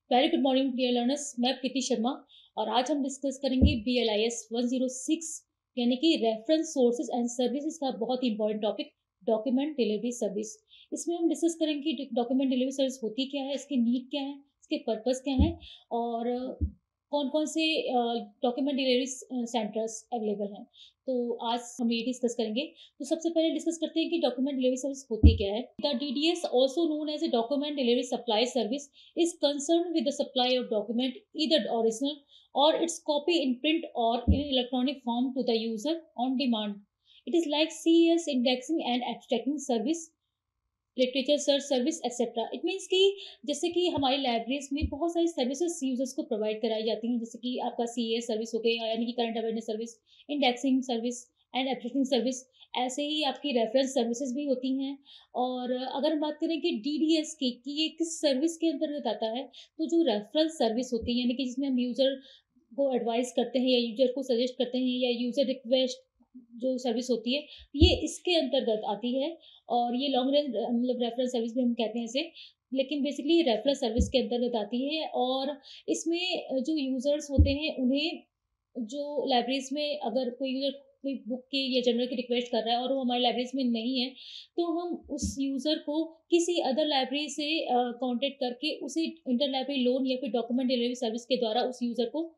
Very good morning dear learners. मैं प्रीति शर्मा और आज हम डिस्कस करेंगे BLIS 106 यानी कि रेफरेंस सोर्सेज एंड सर्विसेज का बहुत ही important topic, document delivery service. इसमें हम डिस्कस करेंगे कि डॉक्यूमेंट डिलीवरी सर्विस होती क्या है, इसकी नीड क्या है, इसके पर्पस क्या है और कौन कौन से डॉक्यूमेंट डिलीवरी सेंटर्स अवेलेबल हैं। तो आज हम ये डिस्कस करेंगे। तो सबसे पहले डिस्कस करते हैं कि डॉक्यूमेंट डिलीवरी सर्विस होती क्या है। The DDS also known as a document delivery supply service is concerned with the supply of document, either original or its copy in print or in electronic form to the user on demand. It is like CES indexing and abstracting service, literature search service etcetera. It means कि जैसे कि हमारी libraries में बहुत सारी services users को provide कराई जाती हैं, जैसे कि आपका CA सर्विस हो गया यानी कि current awareness service, indexing service and abstracting service. ऐसे ही आपकी रेफरेंस सर्विसेज भी होती हैं। और अगर हम बात करें कि DDS की कि ये किस सर्विस के अंतर्गत आता है, तो जो रेफरेंस सर्विस होती है यानी कि जिसमें हम यूजर को एडवाइस करते हैं या यूजर को सजेस्ट करते हैं या यूजर रिक्वेस्ट जो सर्विस होती है, ये इसके अंतर्गत आती है। और ये लॉन्ग रेंज मतलब रेफरेंस सर्विस भी हम कहते हैं इसे, लेकिन बेसिकली रेफरेंस सर्विस के अंतर्गत आती है। और इसमें जो यूजर्स होते हैं उन्हें जो लाइब्रेरीज में अगर कोई यूजर कोई बुक की या जर्नल की रिक्वेस्ट कर रहा है और वो हमारी लाइब्रेरीज में नहीं है, तो हम उस यूजर को किसी अदर लाइब्रेरी से कांटेक्ट करके उसे इंटर लाइब्रेरी लोन या फिर डॉक्यूमेंट डिलीवरी सर्विस के द्वारा उस यूजर को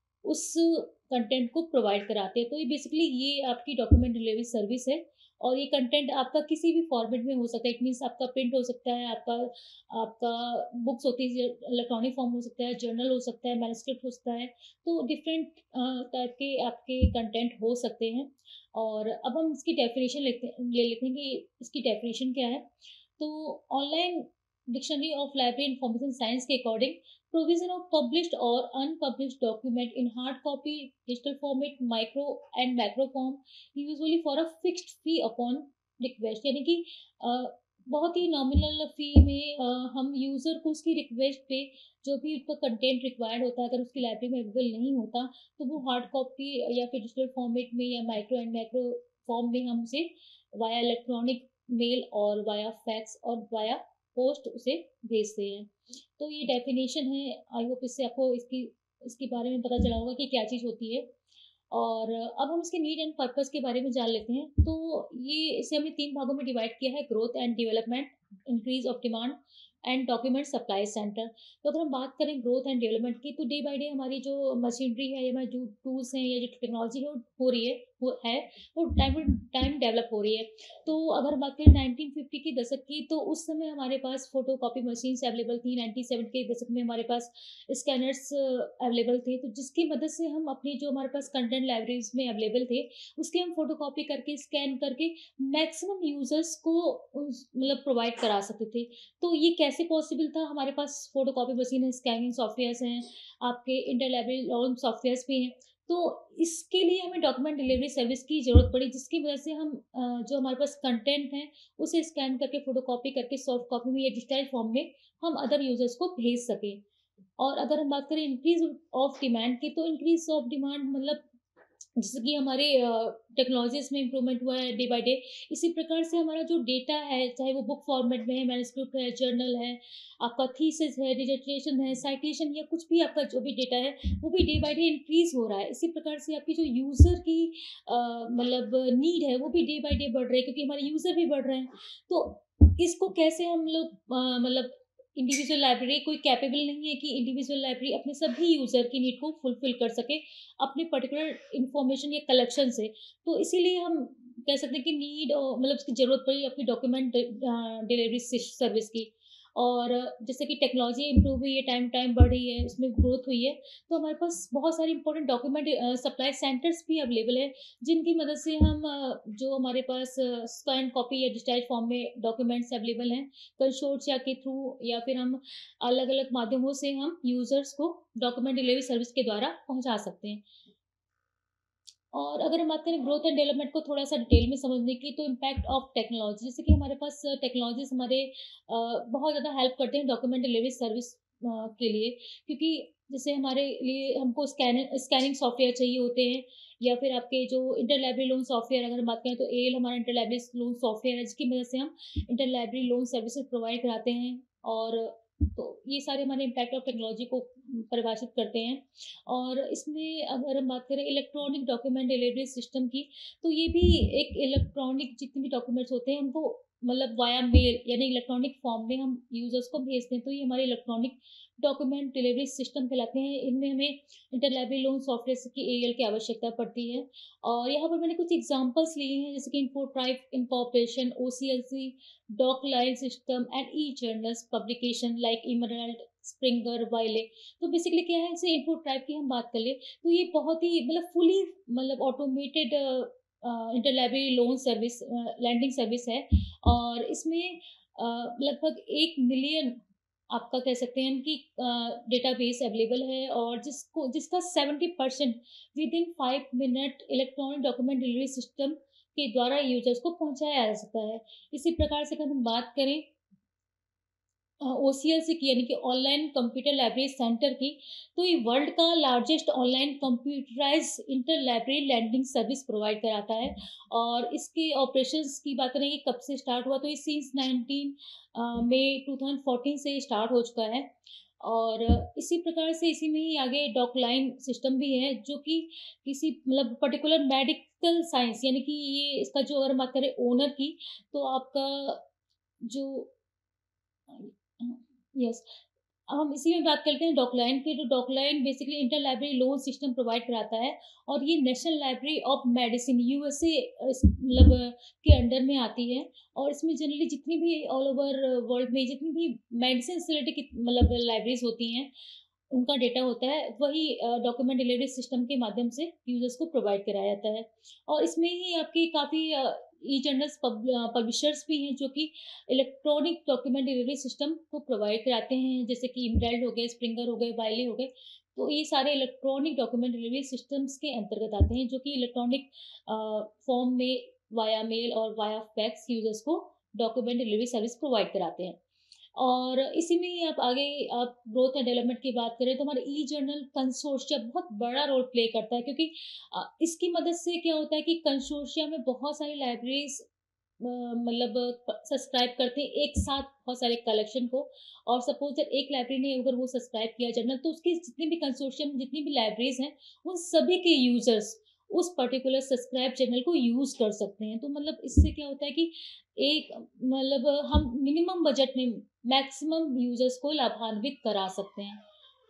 उस कंटेंट को प्रोवाइड कराते हैं। तो ये बेसिकली ये आपकी डॉक्यूमेंट डिलीवरी सर्विस है। और ये कंटेंट आपका किसी भी फॉर्मेट में हो सकता है। इट मीन्स आपका प्रिंट हो सकता है, आपका आपका बुक्स होती है, इलेक्ट्रॉनिक फॉर्म हो सकता है, जर्नल हो सकता है, मैन्युस्क्रिप्ट हो सकता है। तो डिफरेंट टाइप के आपके कंटेंट हो सकते हैं। और अब हम इसकी डेफिनेशन ले लेते हैं कि इसकी डेफिनेशन क्या है। तो online dictionary of library information science के according, provision of published or unpublished document in hard copy, digital format, micro and macro form, usually for a fixed fee upon request। यानी कि बहुत ही नॉमिनल फी में हम user को उसकी request पे जो भी उसका कंटेंट रिक्वायर्ड होता है, अगर उसकी लाइब्रेरी में अवेलेबल नहीं होता, तो वो हार्ड कॉपी या फिर डिजिटल फॉर्मेट में या माइक्रो एंड मैक्रो फॉर्म में हम उसे वाया इलेक्ट्रॉनिक मेल और वाया फैक्स और वाया पोस्ट उसे भेजते हैं। तो ये डेफिनेशन है। आई होप इससे आपको इसकी इसके बारे में पता चला होगा कि क्या चीज़ होती है। और अब हम इसके नीड एंड पर्पस के बारे में जान लेते हैं। तो ये इसे हमने 3 भागों में डिवाइड किया है, growth and development, increase of demand and document supply centre. तो अगर हम बात करें ग्रोथ एंड डेवलपमेंट की, तो डे बाय डे हमारी जो मशीनरी है या हमारे जो टूल्स हैं या जो टेक्नोलॉजी है वो हो रही है, वो टाइम डेवलप हो रही है। तो अगर बात करें 1950 के दशक की, तो उस समय हमारे पास फोटो कॉपी मशीन्स अवेलेबल थी। 97 के दशक में हमारे पास स्कैनर्स अवेलेबल थे, तो जिसकी मदद से हम अपनी जो हमारे पास कंटेंट लाइब्रेरीज में अवेलेबल थे उसके हम फोटो कॉपी करके स्कैन करके मैक्सिमम यूजर्स को मतलब प्रोवाइड करा सकते थे। तो ये कैसे पॉसिबल था? हमारे पास फोटो कॉपी मशीन है, स्कैनिंग सॉफ्टवेयर्स हैं, आपके इंटर लाइब्रेरी लोन सॉफ्टवेयर्स भी हैं। तो इसके लिए हमें डॉक्यूमेंट डिलीवरी सर्विस की ज़रूरत पड़ी, जिसकी वजह से हम जो हमारे पास कंटेंट है उसे स्कैन करके फोटो कॉपी करके सॉफ्ट कॉपी में या डिजिटल फॉर्म में हम अदर यूजर्स को भेज सकें। और अगर हम बात करें इंक्रीज ऑफ डिमांड की, तो इंक्रीज ऑफ डिमांड मतलब जैसे कि हमारे टेक्नोलॉजीज में इम्प्रूवमेंट हुआ है डे बाय डे, इसी प्रकार से हमारा जो डेटा है, चाहे वो बुक फॉर्मेट में है, मैन्युस्क्रिप्ट है, जर्नल है, आपका थीसिस है, डिसर्टेशन है, साइटेशन या कुछ भी आपका जो भी डेटा है, वो भी डे बाय डे इंक्रीज हो रहा है। इसी प्रकार से आपकी जो यूज़र की मतलब नीड है वो भी डे बाय डे बढ़ रही है, क्योंकि हमारे यूज़र भी बढ़ रहे हैं। तो इसको कैसे हम लोग मतलब इंडिविजुअल लाइब्रेरी कोई कैपेबल नहीं है कि इंडिविजुअल लाइब्रेरी अपने सभी यूज़र की नीड को फुलफिल कर सके अपने पर्टिकुलर इंफॉर्मेशन या कलेक्शन से। तो इसीलिए हम कह सकते हैं कि नीड और मतलब इसकी ज़रूरत पड़ी अपनी डॉक्यूमेंट डिलीवरी सर्विस की। और जैसे कि टेक्नोलॉजी इम्प्रूव हुई है, टाइम टाइम बढ़ रही है, उसमें ग्रोथ हुई है, तो हमारे पास बहुत सारे इंपॉर्टेंट डॉक्यूमेंट सप्लाई सेंटर्स भी अवेलेबल है, जिनकी मदद से हम जो हमारे पास स्कैन कॉपी या डिजिटाइज फॉर्म में डॉक्यूमेंट्स अवेलेबल हैं, कंसोर्टिया के थ्रू या फिर हम अलग अलग माध्यमों से हम यूजर्स को डॉक्यूमेंट डिलीवरी सर्विस के द्वारा पहुंचा सकते हैं। और अगर हम बात करें ग्रोथ एंड डेवलपमेंट को थोड़ा सा डिटेल में समझने की, तो इम्पैक्ट ऑफ टेक्नोलॉजी, जैसे कि हमारे पास टेक्नोलॉजीज हमारे बहुत ज़्यादा हेल्प करते हैं डॉक्यूमेंट डिलीवरी सर्विस के लिए। क्योंकि जैसे हमारे लिए हमको स्कैनिंग सॉफ्टवेयर चाहिए होते हैं, या फिर आपके जो इंटर लाइब्रेरी लोन सॉफ्टवेयर अगर हम बात करें, तो एल हमारा इंटर लाइब्रेरी लोन सॉफ्टवेयर है, जिसकी मदद से हम inter library loan services provide कराते हैं। और तो ये सारे हमारे इम्पैक्ट ऑफ टेक्नोलॉजी को परिभाषित करते हैं। और इसमें अगर हम बात करें इलेक्ट्रॉनिक डॉक्यूमेंट डिलीवरी सिस्टम की, तो ये भी एक इलेक्ट्रॉनिक जितने भी डॉक्यूमेंट्स होते हैं हमको मतलब वाया मेल यानी इलेक्ट्रॉनिक फॉर्म में हम यूजर्स को भेजते हैं, तो ये हमारे इलेक्ट्रॉनिक डॉक्यूमेंट डिलीवरी सिस्टम कहलाते हैं। इनमें हमें इंटरलाइब्रेरी लोन सॉफ्टवेयर की एएल की आवश्यकता पड़ती है। और यहाँ पर मैंने कुछ एग्जांपल्स लिए हैं, जैसे कि Infotrieve incorporation, OCLC, Docline system and e journals publication like Emerald, Springer, Wiley. तो बेसिकली क्या है, जैसे इन्फोट्राइप की हम बात कर ले तो ये बहुत ही मतलब फुली मतलब automated interlibrary loan service lending service है। और इसमें लगभग 1 मिलियन आपका कह सकते हैं कि डेटाबेस अवेलेबल है, और जिसका 70% within 5 minute electronic document delivery system के द्वारा यूजर्स को पहुंचाया जा सकता है। इसी प्रकार से अगर हम बात करें ओसीएलसी की यानी कि ऑनलाइन कंप्यूटर लाइब्रेरी सेंटर की, तो ये वर्ल्ड का largest online computerise interlibrary lending service provide कराता है। और इसके ऑपरेशंस की बात करें कि कब से स्टार्ट हुआ, तो ये सिंस 19 मई 2014 से स्टार्ट हो चुका है। और इसी प्रकार से इसी में ही आगे डॉकलाइन सिस्टम भी है, जो कि किसी मतलब पर्टिकुलर मेडिकल साइंस यानी कि ये इसका जो अगर बात करें ओनर की, तो आपका जो यस, हम इसी में बात करते हैं डॉकलाइन की। तो Docline basically inter library loan system provide कराता है, और ये national library of medicine USA मतलब के अंडर में आती है। और इसमें जनरली जितनी भी ऑल ओवर वर्ल्ड में जितनी भी मेडिसिन से रिलेटेड मतलब लाइब्रेरीज होती हैं, उनका डेटा होता है, वही डॉक्यूमेंट डिलीवरी सिस्टम के माध्यम से यूजर्स को प्रोवाइड कराया जाता है। और इसमें ही आपकी काफ़ी ई जर्नल्स पब्लिशर्स भी हैं, जो कि इलेक्ट्रॉनिक डॉक्यूमेंट डिलीवरी सिस्टम को प्रोवाइड कराते हैं, जैसे कि इमराल्ड हो गए, स्प्रिंगर हो गए, वाइली हो गए। तो ये सारे इलेक्ट्रॉनिक डॉक्यूमेंट डिलीवरी सिस्टम्स के अंतर्गत आते हैं, जो कि इलेक्ट्रॉनिक फॉर्म में वाया मेल और वाया फैक्स यूजर्स को डॉक्यूमेंट डिलीवरी सर्विस प्रोवाइड कराते हैं। और इसी में ही आप आगे आप ग्रोथ एंड डेवलपमेंट की बात करें, तो हमारे ई जर्नल कंसोर्शियम बहुत बड़ा रोल प्ले करता है, क्योंकि इसकी मदद से क्या होता है कि कंसोर्शियम में बहुत सारी लाइब्रेरीज मतलब सब्सक्राइब करते हैं एक साथ बहुत सारे कलेक्शन को। और सपोज दैट एक लाइब्रेरी ने अगर वो सब्सक्राइब किया जर्नल, तो उसकी जितनी भी कंसोर्शियम जितनी भी लाइब्रेरीज हैं, उन सभी के यूजर्स उस पर्टिकुलर सब्सक्राइब जर्नल को यूज कर सकते हैं। तो मतलब इससे क्या होता है कि एक मतलब हम मिनिमम बजट में मैक्सिमम यूजर्स को लाभान्वित करा सकते हैं।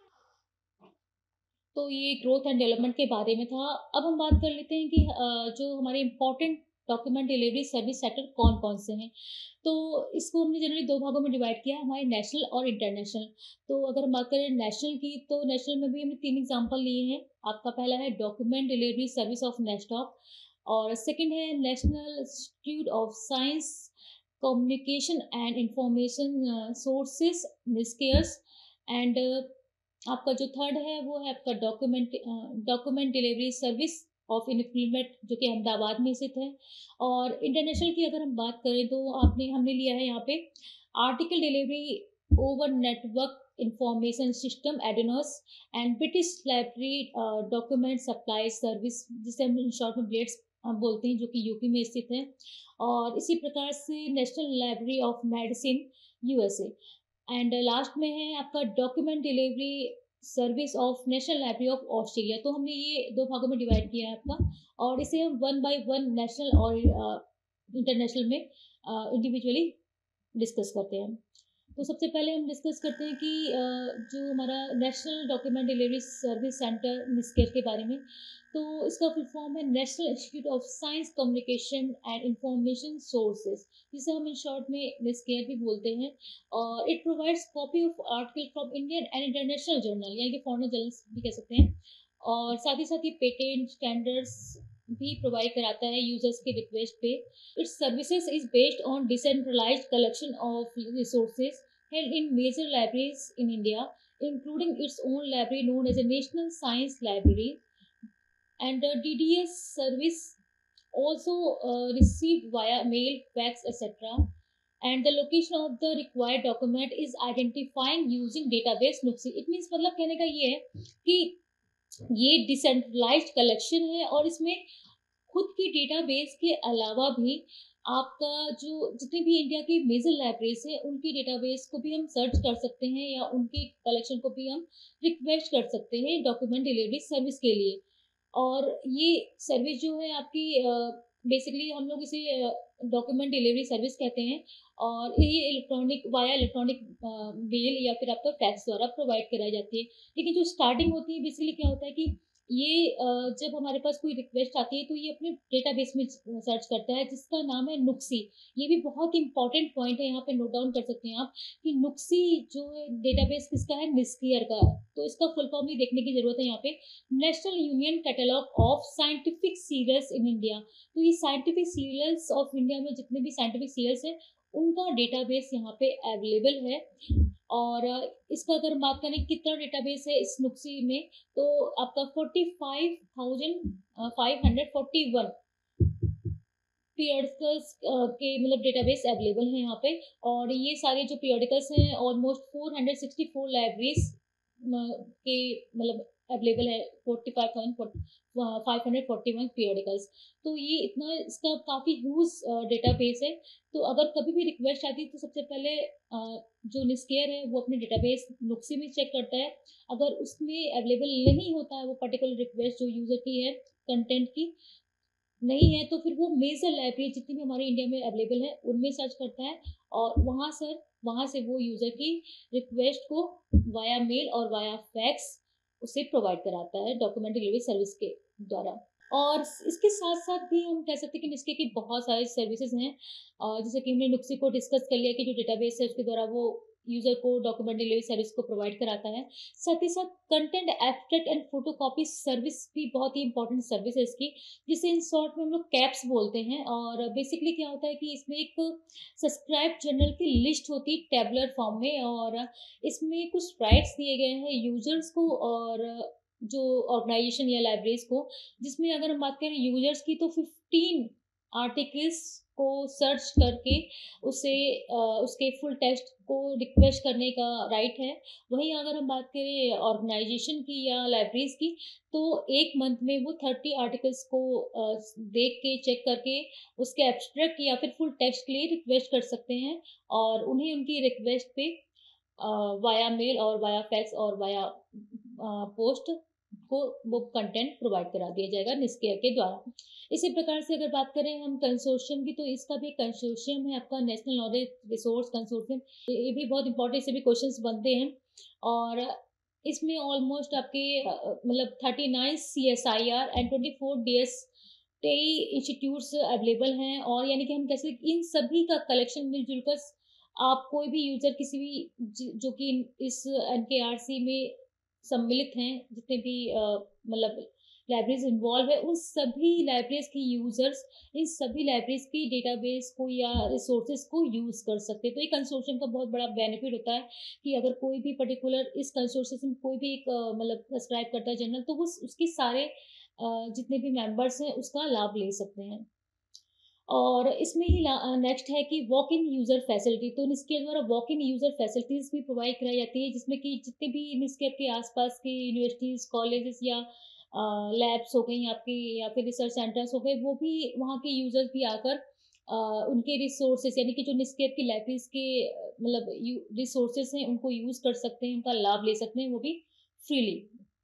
तो ये ग्रोथ एंड डेवलपमेंट के बारे में था। अब हम बात कर लेते हैं कि जो हमारे important document delivery service sector कौन कौन से हैं। तो इसको हमने जनरली 2 भागों में डिवाइड किया है, हमारे नेशनल और इंटरनेशनल। तो अगर हम बात करें नेशनल की, तो नेशनल में भी हमने 3 एग्जांपल लिए हैं। आपका पहला है document delivery service of NASSDOC, और सेकंड है national institute of science communication and information sources NISCAIR. And आपका जो थर्ड है वो है आपका document delivery service of INFLIBNET, जो कि अहमदाबाद में स्थित है। और इंटरनेशनल की अगर हम बात करें, तो आपने हमने लिया है यहाँ पे article delivery over network information system ADONIS and British library document supply service, जिसे हम शॉर्ट में ब्लेड्स हम बोलते हैं, जो कि यूपी में स्थित है। और इसी प्रकार से national library of medicine USA. And last में है आपका document delivery service of national library of Australia. तो हमने ये 2 भागों में डिवाइड किया है आपका, और इसे हम 1 बाय 1 नेशनल और इंटरनेशनल में इंडिविजुअली डिस्कस करते हैं। तो सबसे पहले हम डिस्कस करते हैं कि जो हमारा national document delivery service centre NISCAIR के बारे में। तो इसका फुल फॉर्म है national institute of science communication and information sources, जिसे हम इन शॉर्ट में निस्केर भी बोलते हैं। और it provides copy of article from Indian and international journal, यानी कि फॉरेन जर्नल्स भी कह सकते हैं। और साथ ही पेटेंट स्टैंडर्ड्स भी प्रोवाइड कराता है यूजर्स के रिक्वेस्ट पे। Its services is based on decentralised collection of resources held in major libraries in India, including its own library known as a National Science Library. And DDS service also received via mail, fax, etc. And the location of the required document is identifying using database Nuxi. It means मतलब कहने का ये है कि ये decentralised collection है, और इसमें खुद की डेटाबेस के अलावा भी आपका जो जितनी भी इंडिया की मेजर लाइब्रेरीज है उनकी डेटाबेस को भी हम सर्च कर सकते हैं या उनकी कलेक्शन को भी हम रिक्वेस्ट कर सकते हैं डॉक्यूमेंट डिलीवरी सर्विस के लिए। और ये सर्विस जो है आपकी बेसिकली हम लोग इसे डॉक्यूमेंट डिलीवरी सर्विस कहते हैं। और ये इलेक्ट्रॉनिक वाया इलेक्ट्रॉनिक मेल या फिर आपका फैक्स द्वारा प्रोवाइड कराई जाती है। लेकिन जो स्टार्टिंग होती है बेसिकली क्या होता है कि ये जब हमारे पास कोई रिक्वेस्ट आती है तो ये अपने डेटाबेस में सर्च करता है जिसका नाम है नुक्सी। ये भी बहुत इंपॉर्टेंट पॉइंट है, यहाँ पे नोट डाउन कर सकते हैं आप कि नुक्सी जो डेटाबेस किसका है, निस्कियर का। तो इसका फुल फॉर्म ही देखने की जरूरत है यहाँ पे। National union catalogue of scientific serials in India. तो ये साइंटिफिक सीरियल्स ऑफ इंडिया में जितने भी साइंटिफिक सीरियल्स हैं उनका डेटाबेस यहाँ पे अवेलेबल है। और इसका अगर हम बात करें कितना डेटाबेस है इस नुक्सी में, तो आपका 45,541 पीरियडिकल्स के मतलब डेटाबेस अवेलेबल है यहाँ पे। और ये सारे जो पीरियडिकल्स हैं ऑलमोस्ट 464 लाइब्रेरीज के मतलब अवेलेबल है। 45,541 पीरियडिकल्स। तो ये इतना इसका काफ़ी ह्यूज डेटाबेस है। तो अगर कभी भी रिक्वेस्ट आती है तो सबसे पहले जो निस्केयर है वो अपने डेटाबेस नुक्सी में चेक करता है। अगर उसमें अवेलेबल नहीं होता है वो पर्टिकुलर रिक्वेस्ट जो यूज़र की है कंटेंट की नहीं है, तो फिर वो मेजर लाइब्रेरी जितनी भी हमारे इंडिया में अवेलेबल है उनमें सर्च करता है। और वहाँ से वो यूज़र की रिक्वेस्ट को वाया मेल और वाया फैक्स उसे प्रोवाइड कराता है डॉक्यूमेंट डिलीवरी सर्विस के द्वारा। और इसके साथ साथ भी हम कह सकते हैं कि इसके की बहुत सारी सर्विसेज हैं। जैसे कि हमने नुक्सी को डिस्कस कर लिया कि जो डेटाबेस है उसके द्वारा वो यूजर को डॉक्यूमेंट डिलीवरी सर्विस को प्रोवाइड कराता है। साथ ही साथ content abstract and photocopy service भी बहुत ही इंपॉर्टेंट सर्विस है इसकी, जिसे इन शॉर्ट में हम लोग कैप्स बोलते हैं। और बेसिकली क्या होता है कि इसमें एक सब्सक्राइब जर्नल की लिस्ट होती है टेबलर फॉर्म में। और इसमें कुछ राइट्स दिए गए हैं यूजर्स को और जो ऑर्गेनाइजेशन या लाइब्रेरीज को, जिसमें अगर हम बात करें यूजर्स की तो 15 आर्टिकल्स को सर्च करके उसे उसके फुल टेक्स्ट को रिक्वेस्ट करने का राइट है। वहीं अगर हम बात करें ऑर्गेनाइजेशन की या लाइब्रेरीज की तो एक मंथ में वो 30 आर्टिकल्स को देख के चेक करके उसके एब्स्ट्रैक्ट या फिर फुल टेक्स्ट के लिए रिक्वेस्ट कर सकते हैं। और उन्हें उनकी रिक्वेस्ट पे वाया मेल और वाया फैक्स और वाया पोस्ट को वो कंटेंट प्रोवाइड करा दिया जाएगा निस्केयर के द्वारा। इसी प्रकार से अगर बात करें हम कंसोर्शियम की, तो इसका भी कंसोर्शियम है आपका नेशनल नॉलेज रिसोर्स कंसोर्शियम। ये भी बहुत इंपॉर्टेंट से भी क्वेश्चंस बनते हैं। और इसमें ऑलमोस्ट आपके मतलब 39 CSIR एंड 24 DS कई इंस्टीट्यूट्स अवेलेबल हैं। और यानी कि हम कैसे इन सभी का कलेक्शन मिलजुल कर आप कोई भी यूजर किसी भी जो कि इस NKRC में सम्मिलित हैं, जितने भी मतलब लाइब्रेरीज इन्वॉल्व है उन सभी लाइब्रेरीज की यूजर्स इन सभी लाइब्रेरीज की डेटाबेस को या रिसोर्सेज को यूज कर सकते हैं। तो ये कंसोर्शियम का बहुत बड़ा बेनिफिट होता है कि अगर कोई भी पर्टिकुलर इस कंसोर्शियम में कोई भी एक मतलब सब्सक्राइब करता है जर्नल, तो वो उसके सारे जितने भी मेंबर्स हैं उसका लाभ ले सकते हैं। और इसमें ही नेक्स्ट है कि वॉक इन यूज़र फैसिलिटी। तो निस्केयर द्वारा वॉक इन यूज़र फैसिलिटीज़ भी प्रोवाइड कराई जाती है, जिसमें कि जितने भी निस्केयर के आसपास की यूनिवर्सिटीज़ कॉलेजेस या लैब्स हो गई आपकी या फिर रिसर्च सेंटर्स हो गए, वो भी वहाँ के यूज़र्स भी आकर उनके रिसोर्सेज यानी कि जो निस्केयर की लाइब्रेरीज के मतलब रिसोर्सेज हैं उनको यूज़ कर सकते हैं, उनका लाभ ले सकते हैं वो भी फ्रीली।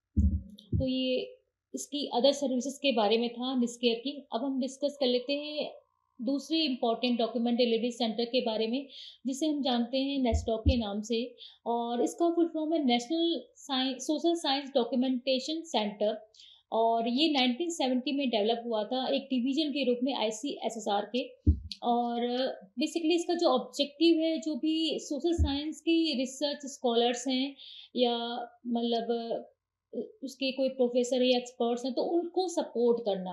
तो ये इसकी अदर सर्विसेज के बारे में था निस्केयर की। अब हम डिस्कस कर लेते हैं दूसरे इम्पॉर्टेंट डॉक्यूमेंट डिलीवरी सेंटर के बारे में, जिसे हम जानते हैं नेस्टॉक के नाम से। और इसका फुल फॉर्म है national social science documentation centre. और ये 1970 में डेवलप हुआ था एक डिवीजन के रूप में ICSSR के। और बेसिकली इसका जो ऑब्जेक्टिव है, जो भी सोशल साइंस की रिसर्च स्कॉलर्स हैं या मतलब उसके कोई प्रोफेसर या एक्सपर्ट्स हैं तो उनको सपोर्ट करना।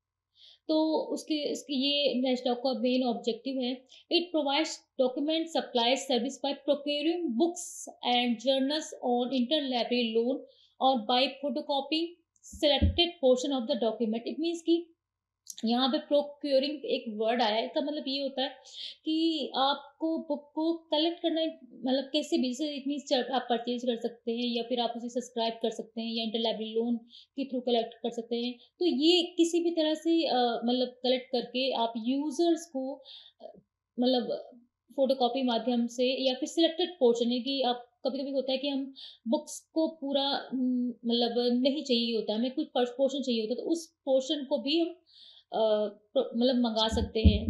तो उसके इसकी ये नेस्टॉक का मेन ऑब्जेक्टिव है। It provides document supply service by procuring books and journals on inter library loan और by photocopy selected portion of the document. It means कि यहाँ पे प्रोक्योरिंग एक वर्ड आया है, इसका मतलब ये होता है कि आपको बुक को कलेक्ट करना मतलब कैसे भी, जैसे इट मीन्स आप परचेज कर सकते हैं या फिर आप उसे सब्सक्राइब कर सकते हैं या इंटरलाइब्रेरी लोन के थ्रू कलेक्ट कर सकते हैं। तो ये किसी भी तरह से मतलब कलेक्ट करके आप यूजर्स को मतलब फोटोकॉपी माध्यम से या फिर सिलेक्टेड पोर्शन है कि आप कभी कभी होता है कि हम बुक्स को पूरा मतलब नहीं चाहिए होता, हमें कुछ पोर्शन चाहिए होता है, तो उस पोर्शन को भी हम मतलब मंगा सकते हैं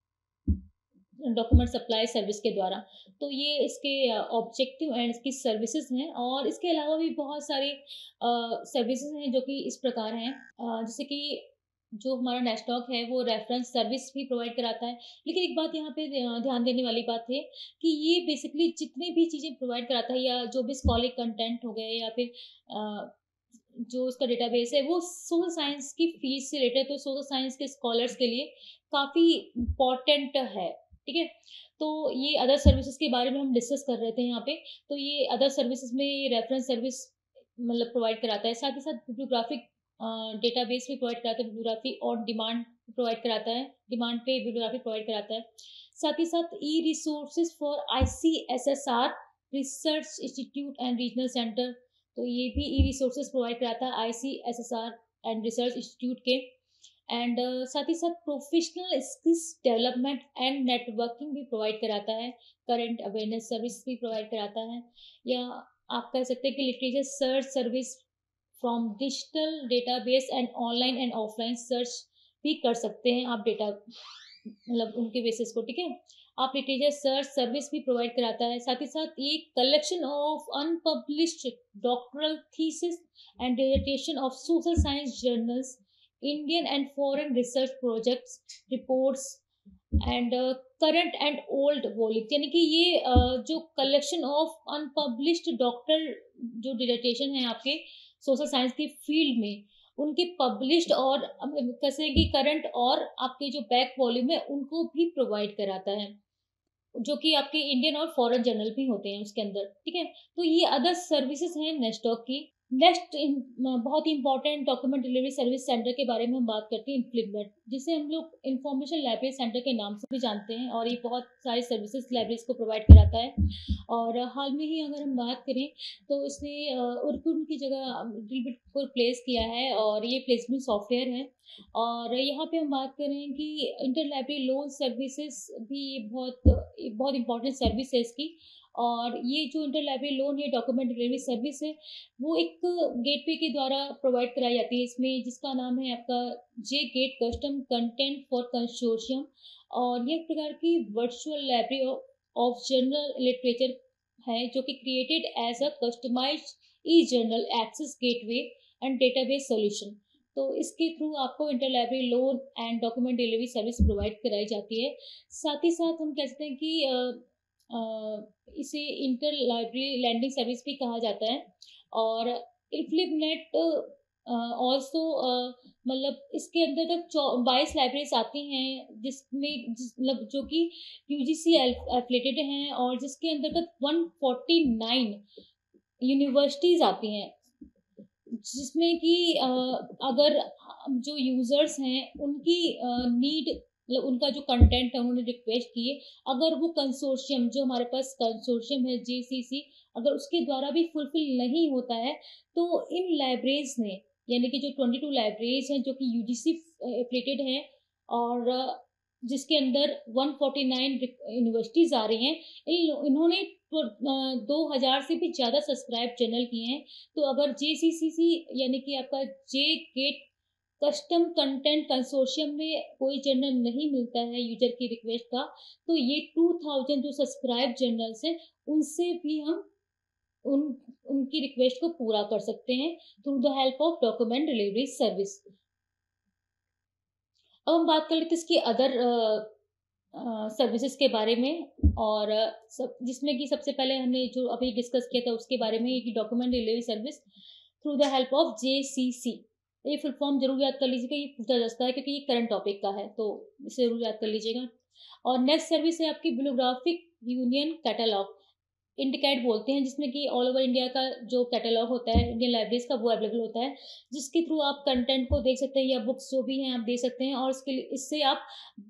डॉक्यूमेंट सप्लाई सर्विस के द्वारा। तो ये इसके ऑब्जेक्टिव एंड इसकी सर्विसेज हैं, और इसके अलावा भी बहुत सारी सर्विसेज हैं जो कि इस प्रकार हैं, जैसे कि जो हमारा नेस्टॉक है वो रेफरेंस सर्विस भी प्रोवाइड कराता है। लेकिन एक बात यहाँ पे ध्यान देने वाली बात है कि ये बेसिकली जितनी भी चीज़ें प्रोवाइड कराता है या जो भी स्कॉलिक कंटेंट हो गए या फिर जो उसका डेटाबेस है वो सोशल साइंस की फीस से रिलेटेड, तो सोशल साइंस के स्कॉलर्स के लिए काफ़ी इम्पोर्टेंट है। ठीक है, तो ये अदर सर्विसेज के बारे में हम डिस्कस कर रहे थे यहाँ पे। तो ये अदर सर्विसेज में ये रेफरेंस सर्विस मतलब प्रोवाइड कराता है, साथ ही साथ बिब्लियोग्राफिक डेटाबेस भी प्रोवाइड कराता है, बिब्लियोग्राफी ऑन डिमांड प्रोवाइड कराता है, डिमांड पे बिब्लियोग्राफी प्रोवाइड कराता है। साथ ही साथ e resources for ICSSR research institute and regional centre, तो ये भी ई रिसोर्सेज प्रोवाइड कराता है ICSSR एंड रिसर्च इंस्टीट्यूट के। एंड साथ ही साथ professional skills development and networking भी प्रोवाइड कराता है, करंट अवेयरनेस सर्विस भी प्रोवाइड कराता है, या आप कह सकते हैं कि literature search service from digital database and online and offline search भी कर सकते हैं आप डेटा मतलब उनके बेसिस को। ठीक है, आप लिटरेचर सर्च सर्विस भी प्रोवाइड कराता है। साथ ही साथ ये collection of unpublished doctoral thesis and dissertation of social science journals, Indian and foreign research projects, reports and current and old volume, यानी कि ये जो कलेक्शन ऑफ अनपब्लिश्ड डॉक्टर जो डिसर्टेशन है आपके सोशल साइंस की फील्ड में, उनके पब्लिश्ड और कैसे कि करंट और आपके जो बैक वॉल्यूम है उनको भी प्रोवाइड कराता है, जो कि आपके इंडियन और फॉरेन जर्नल भी होते हैं उसके अंदर। ठीक है, तो ये अदर सर्विसेज हैं नेस्टॉक की। नेक्स्ट बहुत ही important document delivery service centre के बारे में हम बात करते हैं, इन्फ्लिपमेंट, जिसे हम लोग इंफॉर्मेशन लाइब्रेरी सेंटर के नाम से भी जानते हैं, और ये बहुत सारी सर्विसेज लाइब्रेरीज को प्रोवाइड कराता है। और हाल में ही अगर हम बात करें तो इसने उर्कुन की जगह बिट को प्लेस किया है, और ये प्लेसमेंट सॉफ्टवेयर है। और यहाँ पे हम बात करें कि इंटर लाइब्रेरी लोन सर्विसेज भी बहुत इंपॉर्टेंट सर्विस है इसकी। और ये जो इंटर लाइब्रेरी लोन है डॉक्यूमेंट डिलीवरी सर्विस है, वो एक गेटवे के द्वारा प्रोवाइड कराई जाती है इसमें, जिसका नाम है आपका J gate custom content for consortium. और ये एक प्रकार की virtual library of journal literature है, जो कि created as a customised e journal access gateway and database solution. तो इसके थ्रू आपको inter library loan and document delivery service provide कराई जाती है। साथ ही साथ हम कह सकते हैं कि इसे इंटर लाइब्रेरी लैंडिंग सर्विस भी कहा जाता है। और फ्लिपनेट ऑल्सो मतलब इसके अंदर तक 22 लाइब्रेरीज आती हैं, मतलब जो कि UGC एफिलेटेड हैं, और जिसके अंतर्गत 149 यूनिवर्सिटीज आती हैं, जिसमें कि अगर जो यूजर्स हैं उनकी नीड मतलब उनका जो कंटेंट है उन्होंने रिक्वेस्ट किए, अगर वो कंसोर्शियम जो हमारे पास कंसोर्शियम है JCC, अगर उसके द्वारा भी फुलफिल नहीं होता है, तो इन लाइब्रेरीज ने, यानी कि जो 22 लाइब्रेरीज हैं जो कि UGC एफिलेटेड हैं, और जिसके अंदर 149 यूनिवर्सिटीज आ रही हैं, इन्होंने 2000 से भी ज़्यादा सब्सक्राइब चैनल किए हैं। तो अगर JCCC यानी कि आपका J gate custom content consortium में कोई जर्नल नहीं मिलता है यूजर की रिक्वेस्ट का, तो ये 2000 जो सब्सक्राइब जर्नल्स हैं उनसे भी हम उन उनकी रिक्वेस्ट को पूरा कर सकते हैं through the help of document delivery service. अब हम बात कर लेते हैं इसकी अदर सर्विसेज के बारे में, और जिसमें कि सबसे पहले हमने जो अभी डिस्कस किया था उसके बारे में कि document delivery service through the help of JCC। ये फुल फॉर्म जरूर याद कर लीजिएगा, ये पूछा जाता है क्योंकि ये करंट टॉपिक का है, तो इसे जरूर याद कर लीजिएगा। और नेक्स्ट सर्विस है आपकी बिब्लियोग्राफिक यूनियन कैटलॉग, इंडिकेट बोलते हैं, जिसमें कि ऑल ओवर इंडिया का जो कैटलॉग होता है इंडियन लाइब्रेरीज का वो अवेलेबल होता है, जिसके थ्रू आप कंटेंट को देख सकते हैं या बुक्स जो भी हैं आप देख सकते हैं, और उसके लिए इससे आप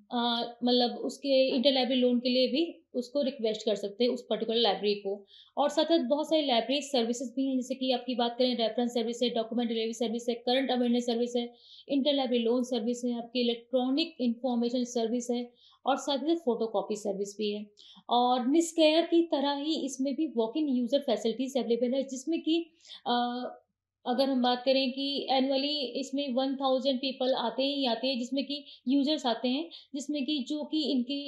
मतलब उसके इंटर लाइब्रेरी लोन के लिए भी उसको रिक्वेस्ट कर सकते हैं उस पर्टिकुलर लाइब्रेरी को। और साथ साथ बहुत सारी लाइब्रेरी सर्विसेज भी हैं, जैसे कि आपकी बात करें रेफरेंस सर्विस है, डॉक्यूमेंट डिलीवरी सर्विस है, करंट अवेयरनेस सर्विस है, इंटर लाइब्रेरी लोन सर्विस है, आपकी इलेक्ट्रॉनिक इंफॉर्मेशन सर्विस है, और साथ ही साथ फोटो कॉपी सर्विस भी है। और निस्केयर की तरह ही इसमें भी walk in user facilities available है, जिसमें कि अ, अगर हम बात करें कि एनुअली इसमें 1000 पीपल आते ही आते हैं, जिसमें कि यूजर्स आते हैं, जिसमें कि जो कि इनकी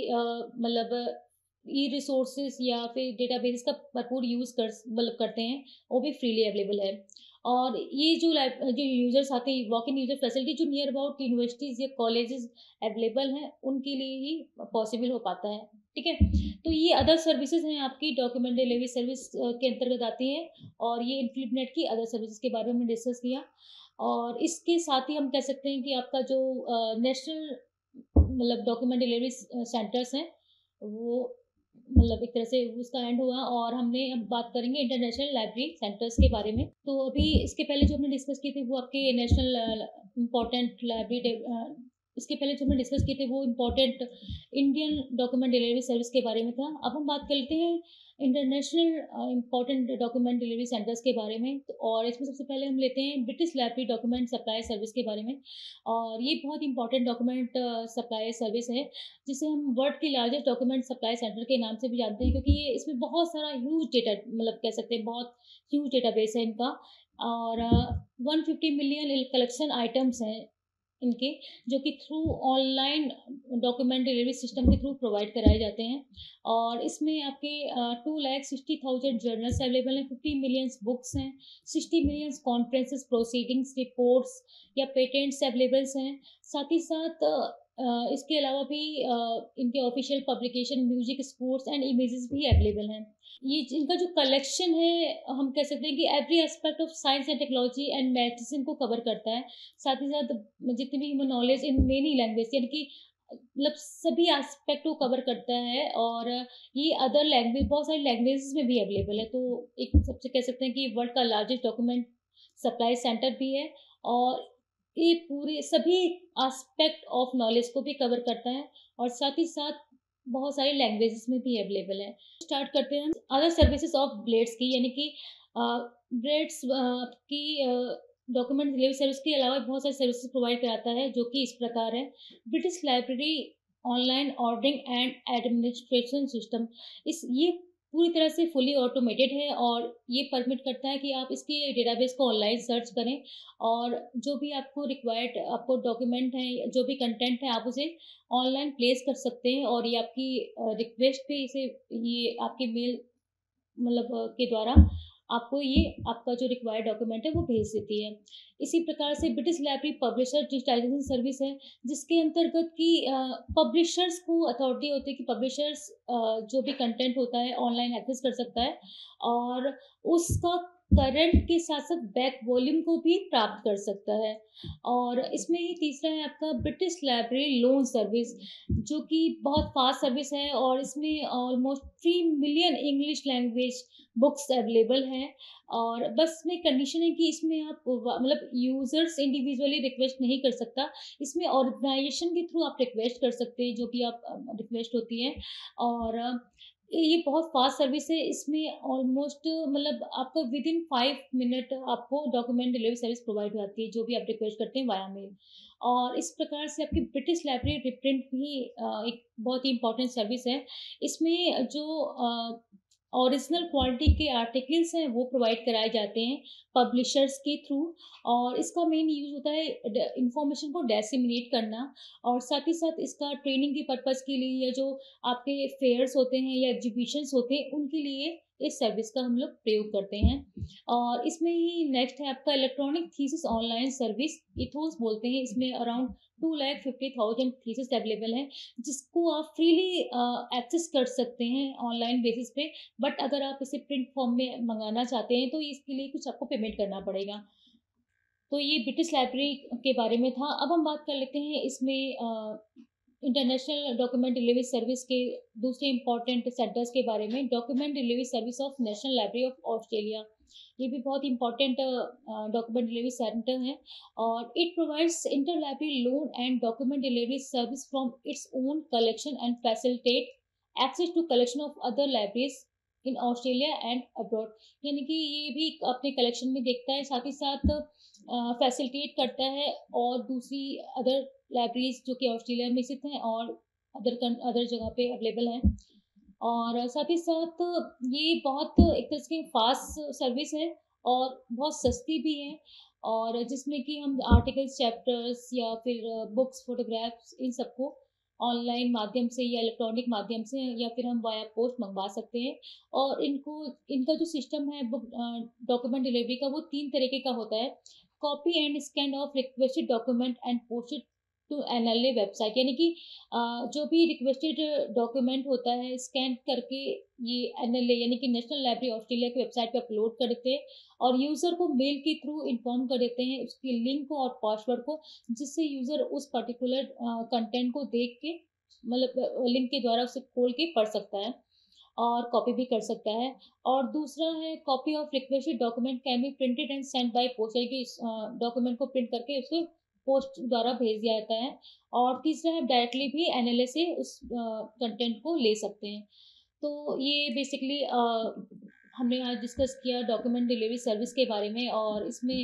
मतलब ई रिसोर्सेज या फिर डेटाबेस का भरपूर यूज़ कर मतलब करते हैं, वो भी फ्रीली अवेलेबल है। और ये जो यूजर्स आते हैं, वॉक इन यूजर फैसिलिटी जो नियर अबाउट यूनिवर्सिटीज या कॉलेजेस अवेलेबल हैं, उनके लिए ही पॉसिबल हो पाता है। ठीक है, तो ये अदर सर्विसेज हैं आपकी डॉक्यूमेंट डिलीवरी सर्विस के अंतर्गत आती हैं, और ये इन्फ्लिपनेट की अदर सर्विसेज के बारे में डिस्कस किया। और इसके साथ ही हम कह सकते हैं कि आपका जो नेशनल मतलब डॉक्यूमेंट डिलीवरी सेंटर्स हैं, वो मतलब एक तरह से उसका एंड हुआ, और हमने अब बात करेंगे इंटरनेशनल लाइब्रेरी सेंटर्स के बारे में। तो अभी इसके पहले जो हमने डिस्कस किए थे वो आपके नेशनल इम्पोर्टेंट लाइब्रेरी, इसके पहले जो हमने डिस्कस किए थे वो important Indian document delivery service के बारे में था। अब हम बात करते हैं international important document delivery centres के बारे में। तो और इसमें सबसे पहले हम लेते हैं British library document supply service के बारे में। और ये बहुत इंपॉर्टेंट डॉक्यूमेंट सप्लाई सर्विस है, जिसे हम वर्ल्ड की लार्जेस्ट डॉक्यूमेंट सप्लाई सेंटर के नाम से भी जानते हैं, क्योंकि ये इसमें बहुत सारा ह्यूज डेटा मतलब कह सकते हैं बहुत ह्यूज डेटाबेस है इनका। और 150 मिलियन कलेक्शन आइटम्स हैं इनके, जो कि through online document delivery system के थ्रू प्रोवाइड कराए जाते हैं। और इसमें आपके 2,60,000 जर्नल्स अवेलेबल हैं, 50 मिलियंस बुक्स हैं, 60 मिलियंस कॉन्फ्रेंसेस प्रोसीडिंग्स रिपोर्ट्स या पेटेंट्स अवेलेबल्स हैं। साथ ही साथ इसके अलावा भी इनके official publication, music, sports and images भी अवेलेबल हैं। ये इनका जो कलेक्शन है, हम कह सकते हैं कि every aspect of science and technology and medicine को कवर करता है। साथ ही साथ जितनी भी human knowledge in many language, यानी कि मतलब सभी एस्पेक्ट को कवर करता है। और ये अदर लैंग्वेज, बहुत सारी लैंग्वेजेस में भी अवेलेबल है। तो एक सबसे कह सकते हैं कि वर्ल्ड का लार्जेस्ट डॉक्यूमेंट सप्लाई सेंटर भी है, और ये पूरे सभी एस्पेक्ट ऑफ नॉलेज को भी कवर करता है, और साथ ही साथ बहुत सारी लैंग्वेजेस में भी अवेलेबल है। स्टार्ट करते हैं अदर सर्विसेज ऑफ ब्लेड्स की, यानी कि ब्लेड्स की डॉक्यूमेंट डिलीवरी सर्विस के अलावा बहुत सारी सर्विसेज प्रोवाइड कराता है, जो कि इस प्रकार है। British library online ordering and administration system, इस ये पूरी तरह से फुली ऑटोमेटेड है, और ये परमिट करता है कि आप इसके डेटाबेस को ऑनलाइन सर्च करें, और जो भी आपको रिक्वायर्ड आपको डॉक्यूमेंट है, जो भी कंटेंट है, आप उसे ऑनलाइन प्लेस कर सकते हैं, और ये आपकी रिक्वेस्ट पे इसे ये आपके मेल मतलब के द्वारा आपको ये आपका जो रिक्वायर्ड डॉक्यूमेंट है वो भेज देती है। इसी प्रकार से British library publisher digitisation service है, जिसके अंतर्गत कि पब्लिशर्स को अथॉरिटी होती है कि पब्लिशर्स जो भी कंटेंट होता है ऑनलाइन एक्सेस कर सकता है, और उसका करंट के साथ साथ बैक वॉल्यूम को भी प्राप्त कर सकता है। और इसमें ही तीसरा है आपका ब्रिटिश लाइब्रेरी लोन सर्विस, जो कि बहुत फास्ट सर्विस है, और इसमें almost 3 million English language books available हैं। और बस में कंडीशन है कि इसमें आप मतलब यूजर्स इंडिविजुअली रिक्वेस्ट नहीं कर सकता, इसमें ऑर्गेनाइजेशन के थ्रू आप रिक्वेस्ट कर सकते हैं, जो भी आप रिक्वेस्ट होती है। और ये बहुत फास्ट सर्विस है, इसमें ऑलमोस्ट मतलब आपको विद इन 5 मिनट आपको डॉक्यूमेंट डिलीवरी सर्विस प्रोवाइड हो जाती है, जो भी आप रिक्वेस्ट करते हैं वाया मेल। और इस प्रकार से आपकी ब्रिटिश लाइब्रेरी रिप्रिंट भी एक बहुत ही इंपॉर्टेंट सर्विस है। इसमें जो ओरिजिनल क्वालिटी के आर्टिकल्स हैं वो प्रोवाइड कराए जाते हैं पब्लिशर्स के थ्रू, और इसका मेन यूज़ होता है इंफॉर्मेशन को डिसेमिनेट करना, और साथ ही साथ इसका ट्रेनिंग के पर्पज़ के लिए, या जो आपके फेयर्स होते हैं या एग्जीबिशंस होते हैं उनके लिए इस सर्विस का हम लोग प्रयोग करते हैं। और इसमें ही नेक्स्ट है आपका electronic thesis online service, EThOS बोलते हैं। इसमें अराउंड 2,50,000 थीसिस अवेलेबल हैं, जिसको आप फ्रीली एक्सेस कर सकते हैं ऑनलाइन बेसिस पे। बट अगर आप इसे प्रिंट फॉर्म में मंगाना चाहते हैं तो इसके लिए कुछ आपको पेमेंट करना पड़ेगा। तो ये ब्रिटिश लाइब्रेरी के बारे में था। अब हम बात कर लेते हैं इसमें इंटरनेशनल डॉक्यूमेंट डिलीवरी सर्विस के दूसरे इंपॉर्टेंट सेंटर्स के बारे में, document delivery service of national library of Australia, ये भी बहुत इंपॉर्टेंट डॉक्यूमेंट डिलीवरी सेंटर है। और it provides inter library loan and document delivery service from its own collection and facilitate access to collection of other libraries in Australia and abroad. यानी कि ये भी अपने कलेक्शन में देखता है, साथ ही साथ फैसिलिटेट करता है और दूसरी अदर लाइब्रेरीज जो कि ऑस्ट्रेलिया में स्थित हैं और अदर जगह पे अवेलेबल हैं। और साथ ही साथ ये बहुत एक तरह से फास्ट सर्विस है और बहुत सस्ती भी है, और जिसमें कि हम आर्टिकल्स, चैप्टर्स या फिर बुक्स, फोटोग्राफ्स, इन सबको ऑनलाइन माध्यम से या इलेक्ट्रॉनिक माध्यम से या फिर हम वाया पोस्ट मंगवा सकते हैं। और इनका जो सिस्टम है बुक डॉक्यूमेंट डिलीवरी का, वो 3 तरीके का होता है। Copy and scan of requested document and posted to NLA website, यानी कि जो भी रिक्वेस्टेड डॉक्यूमेंट होता है स्कैन करके ये एनएलए यानी कि नेशनल लाइब्रेरी ऑस्ट्रेलिया की वेबसाइट पे अपलोड कर देते हैं और यूज़र को मेल के थ्रू इन्फॉर्म कर देते हैं उसकी लिंक को और पासवर्ड को, जिससे यूज़र उस पर्टिकुलर कंटेंट को देख के, मतलब लिंक के द्वारा उसे खोल के पढ़ सकता है और कॉपी भी कर सकता है। और दूसरा है copy of requested document can be printed and send by post, यानी कि इस डॉक्यूमेंट को प्रिंट करके उसको पोस्ट द्वारा भेज दिया जाता है। और तीसरा है डायरेक्टली भी एनएलए से उस कंटेंट को ले सकते हैं। तो ये बेसिकली हमने आज डिस्कस किया डॉक्यूमेंट डिलीवरी सर्विस के बारे में, और इसमें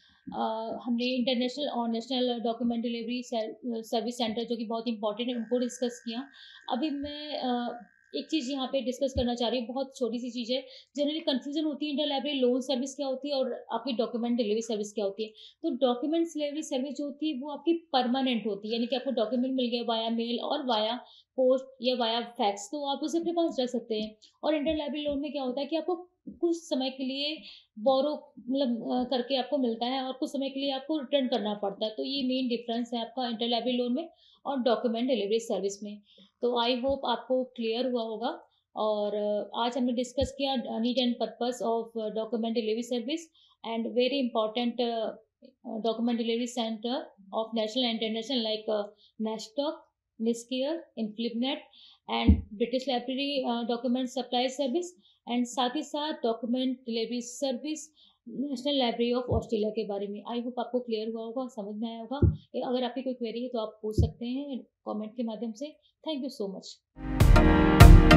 हमने इंटरनेशनल और national document delivery service centre जो कि बहुत इंपॉर्टेंट है उनको डिस्कस किया। अभी मैं एक चीज़ यहाँ पे डिस्कस करना चाह रही हूँ, बहुत छोटी सी चीज़ है। जनरली कंफ्यूजन होती है इंटर लाइब्रेरी लोन सर्विस क्या होती है और आपकी डॉक्यूमेंट डिलीवरी सर्विस क्या होती है। तो डॉक्यूमेंट डिलीवरी सर्विस जो होती है वो आपकी परमानेंट होती है, यानी कि आपको डॉक्यूमेंट मिल गया वाया मेल और वाया पोस्ट या वाया फैक्स, तो आप उसे अपने पास रख सकते हैं। और इंटर लाइब्रेरी लोन में क्या होता है कि आपको कुछ समय के लिए बोरो मतलब करके आपको मिलता है और कुछ समय के लिए आपको रिटर्न करना पड़ता है। तो ये मेन डिफरेंस है आपका इंटर लाइब्रेरी लोन में और डॉक्यूमेंट डिलीवरी सर्विस में। तो आई होप आपको क्लियर हुआ होगा। और आज हमने डिस्कस किया need and purpose of document delivery service and very important document delivery centre of national and international like NASSDOC, NISCAIR, INFLIBNET and British library document supply service, and साथ ही साथ document delivery service national library of Australia के बारे में। I hope आपको clear हुआ होगा, समझ में आया होगा। अगर आपकी कोई क्वेरी है तो आप पूछ सकते हैं कमेंट के माध्यम से। Thank you so much.